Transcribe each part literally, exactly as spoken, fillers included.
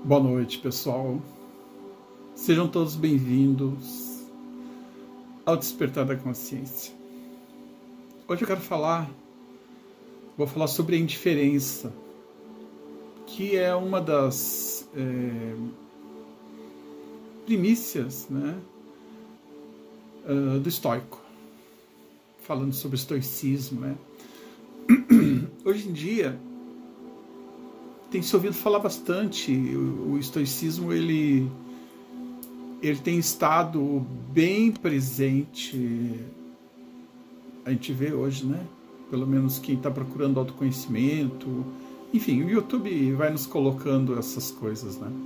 Boa noite, pessoal. Sejam todos bem-vindos ao Despertar da Consciência. Hoje eu quero falar, vou falar sobre a indiferença, que é uma das é, primícias, né, uh, do estoico, falando sobre estoicismo, né? Hoje em dia tem se ouvido falar bastante. O, o estoicismo ele, ele tem estado bem presente. A gente vê hoje, né? Pelo menos quem está procurando autoconhecimento. Enfim, o YouTube vai nos colocando essas coisas, né?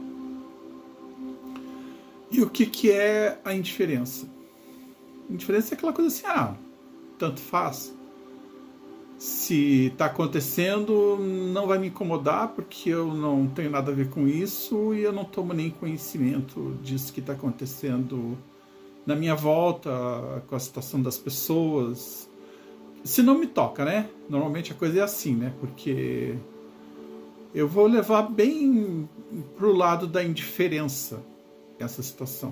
E o que, que é a indiferença? A indiferença é aquela coisa assim, ah, tanto faz. Se está acontecendo, não vai me incomodar, porque eu não tenho nada a ver com isso e eu não tomo nem conhecimento disso que está acontecendo na minha volta, com a situação das pessoas. Se não me toca, né? Normalmente a coisa é assim, né? Porque eu vou levar bem pro lado da indiferença essa situação.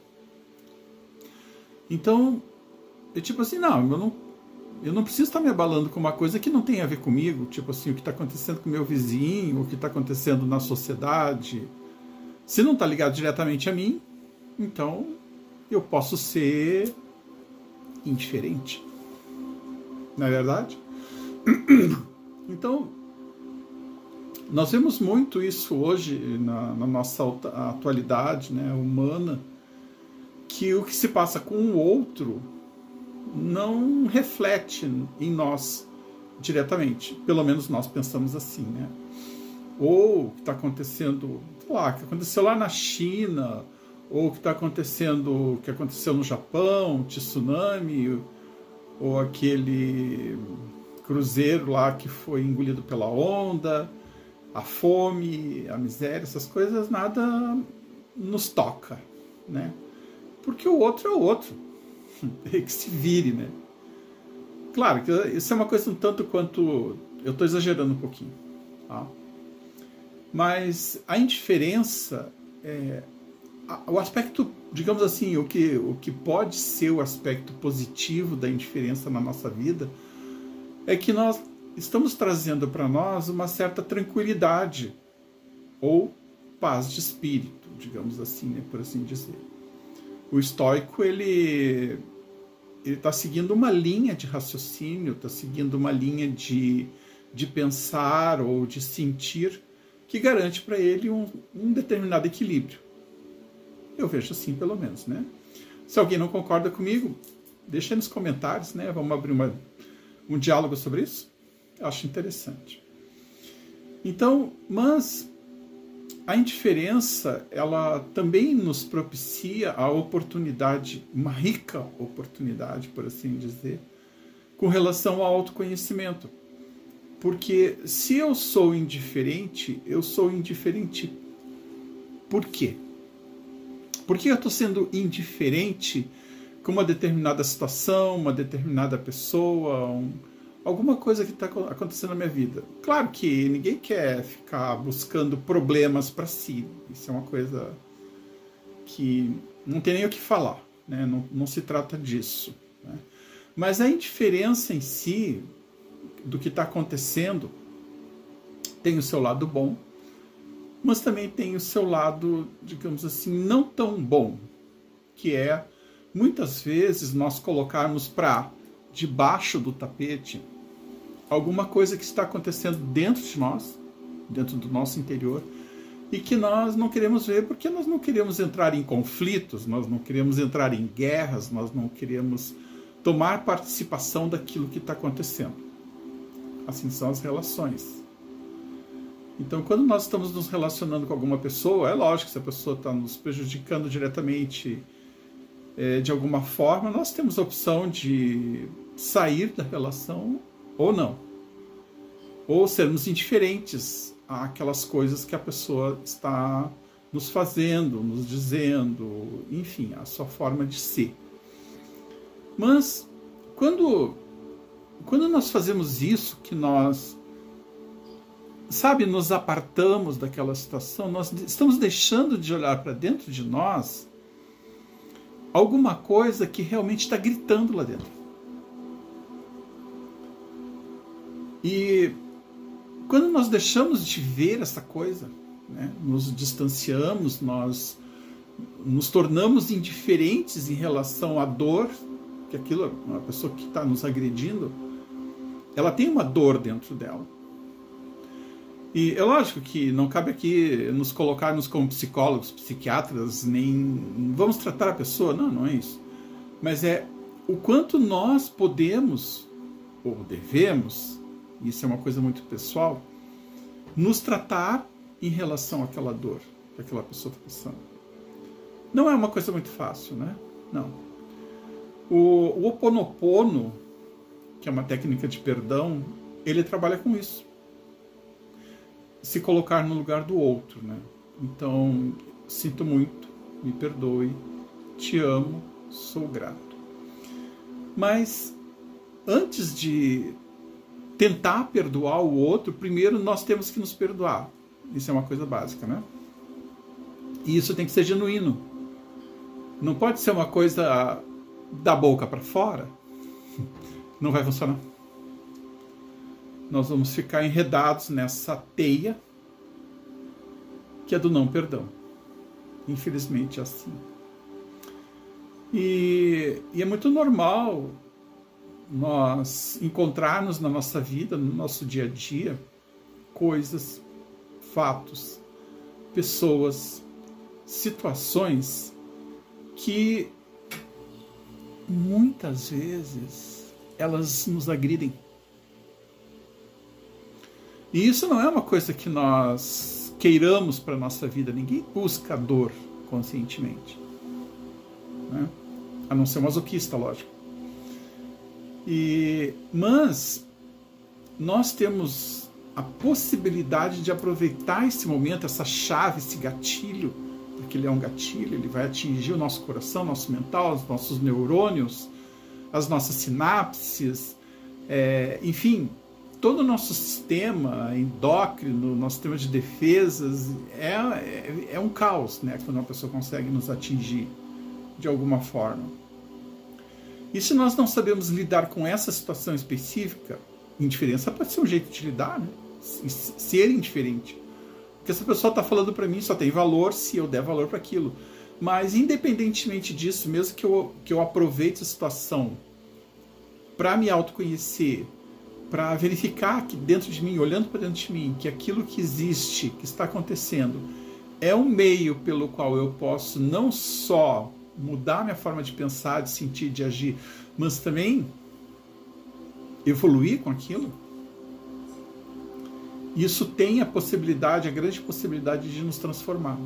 Então, eu tipo assim, não, eu não Eu não preciso estar me abalando com uma coisa que não tem a ver comigo, tipo assim, o que está acontecendo com o meu vizinho, o que está acontecendo na sociedade. Se não está ligado diretamente a mim, então eu posso ser indiferente. Não é verdade? Então, nós vemos muito isso hoje na, na nossa atualidade, né, humana, que o que se passa com o outro não reflete em nós diretamente. Pelo menos nós pensamos assim, né? Ou o que está acontecendo, sei lá, o que aconteceu lá na China, ou o que está acontecendo, o que aconteceu no Japão, tsunami, ou aquele cruzeiro lá que foi engolido pela onda, a fome, a miséria, essas coisas, nada nos toca, né? Porque o outro é o outro. Que se vire, né? Claro que isso é uma coisa um tanto quanto... Eu estou exagerando um pouquinho, tá? Mas a indiferença, é, o aspecto, digamos assim, o que, o que pode ser o aspecto positivo da indiferença na nossa vida é que nós estamos trazendo para nós uma certa tranquilidade ou paz de espírito, digamos assim, né, por assim dizer. O estoico, ele está seguindo uma linha de raciocínio, está seguindo uma linha de, de pensar ou de sentir que garante para ele um, um determinado equilíbrio. Eu vejo assim, pelo menos, né? Se alguém não concorda comigo, deixa aí nos comentários, né? Vamos abrir uma, um diálogo sobre isso. Eu acho interessante. Então, mas... a indiferença, ela também nos propicia a oportunidade, uma rica oportunidade, por assim dizer, com relação ao autoconhecimento. Porque se eu sou indiferente, eu sou indiferente por quê? Por que eu estou sendo indiferente com uma determinada situação, uma determinada pessoa, um, alguma coisa que está acontecendo na minha vida? Claro que ninguém quer ficar buscando problemas para si. Isso é uma coisa que não tem nem o que falar, né? Não, não se trata disso, né? Mas a indiferença em si, do que está acontecendo, tem o seu lado bom, mas também tem o seu lado, digamos assim, não tão bom, que é, muitas vezes, nós colocarmos para debaixo do tapete alguma coisa que está acontecendo dentro de nós, dentro do nosso interior, e que nós não queremos ver porque nós não queremos entrar em conflitos, nós não queremos entrar em guerras, nós não queremos tomar participação daquilo que está acontecendo. Assim são as relações. Então, quando nós estamos nos relacionando com alguma pessoa, é lógico que se a pessoa está nos prejudicando diretamente é, de alguma forma, nós temos a opção de sair da relação ou não. Ou sermos indiferentes àquelas coisas que a pessoa está nos fazendo, nos dizendo, enfim, a sua forma de ser. Mas, quando, quando nós fazemos isso, que nós sabe, nos apartamos daquela situação, nós estamos deixando de olhar para dentro de nós alguma coisa que realmente está gritando lá dentro. E quando nós deixamos de ver essa coisa, né, nos distanciamos, nós nos tornamos indiferentes em relação à dor, que aquilo, uma pessoa que está nos agredindo, ela tem uma dor dentro dela. E é lógico que não cabe aqui nos colocarmos como psicólogos, psiquiatras, nem vamos tratar a pessoa, não, não é isso. Mas é o quanto nós podemos, ou devemos, isso é uma coisa muito pessoal, nos tratar em relação àquela dor que aquela pessoa está passando. Não é uma coisa muito fácil, né? Não. O, o Ho Oponopono, que é uma técnica de perdão, ele trabalha com isso. Se colocar no lugar do outro, né? Então, sinto muito, me perdoe, te amo, sou grato. Mas, antes de tentar perdoar o outro, primeiro nós temos que nos perdoar. Isso é uma coisa básica, né? E isso tem que ser genuíno. Não pode ser uma coisa da boca para fora. Não vai funcionar. Nós vamos ficar enredados nessa teia que é do não perdão. Infelizmente é assim. E, e é muito normal nós encontrarmos na nossa vida, no nosso dia a dia, coisas, fatos, pessoas, situações que muitas vezes elas nos agridem. E isso não é uma coisa que nós queiramos para a nossa vida. Ninguém busca a dor conscientemente, né? A não ser um masoquista, lógico. E, mas nós temos a possibilidade de aproveitar esse momento, essa chave, esse gatilho, porque ele é um gatilho, ele vai atingir o nosso coração, nosso mental, os nossos neurônios, as nossas sinapses, é, enfim, todo o nosso sistema endócrino, nosso sistema de defesas, é, é, é um caos, né, quando uma pessoa consegue nos atingir de alguma forma. E se nós não sabemos lidar com essa situação específica, indiferença pode ser um jeito de lidar, né? Ser indiferente. Porque essa pessoa está falando para mim, só tem valor se eu der valor para aquilo. Mas independentemente disso, mesmo que eu, que eu aproveite a situação para me autoconhecer, para verificar que dentro de mim, olhando para dentro de mim, que aquilo que existe, que está acontecendo, é um meio pelo qual eu posso não só mudar minha forma de pensar, de sentir, de agir, mas também evoluir com aquilo. Isso tem a possibilidade, a grande possibilidade de nos transformar.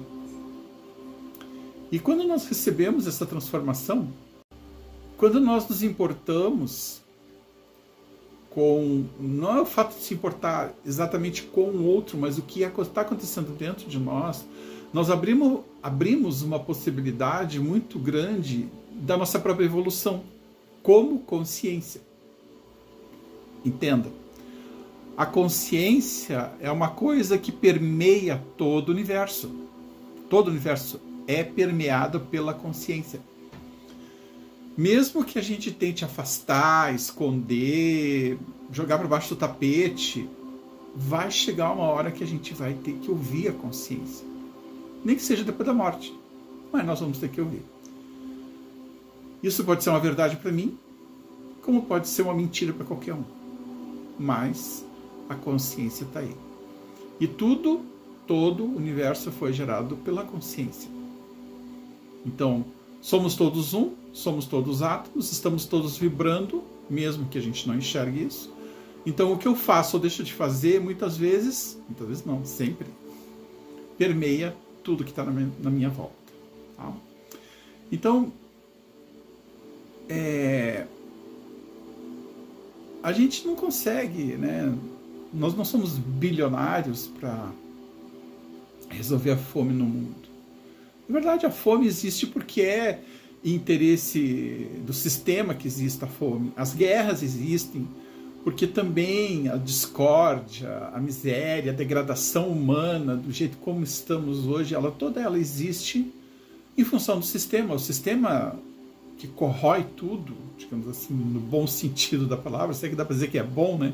E quando nós recebemos essa transformação, quando nós nos importamos com, não é o fato de se importar exatamente com o outro, mas o que está acontecendo dentro de nós, nós abrimos, abrimos uma possibilidade muito grande da nossa própria evolução como consciência. Entenda, a consciência é uma coisa que permeia todo o universo. Todo o universo é permeado pela consciência. Mesmo que a gente tente afastar, esconder, jogar para baixo do tapete, vai chegar uma hora que a gente vai ter que ouvir a consciência. Nem que seja depois da morte, mas nós vamos ter que ouvir. Isso pode ser uma verdade para mim, como pode ser uma mentira para qualquer um. Mas a consciência está aí. E tudo, todo o universo foi gerado pela consciência. Então, somos todos um, somos todos átomos, estamos todos vibrando, mesmo que a gente não enxergue isso. Então, o que eu faço ou deixo de fazer, muitas vezes, muitas vezes não, sempre, permeia tudo que está na, na minha volta. Tá? Então, é, a gente não consegue, né? Nós não somos bilionários para resolver a fome no mundo. Na verdade, a fome existe porque é interesse do sistema que existe a fome. As guerras existem porque também a discórdia, a miséria, a degradação humana, do jeito como estamos hoje, ela toda ela existe em função do sistema. O sistema que corrói tudo, digamos assim, no bom sentido da palavra, sei que dá para dizer que é bom, né?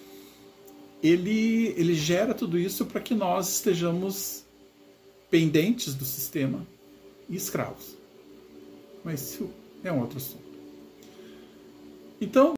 Ele, ele gera tudo isso para que nós estejamos pendentes do sistema e escravos. Mas isso é um outro assunto. Então,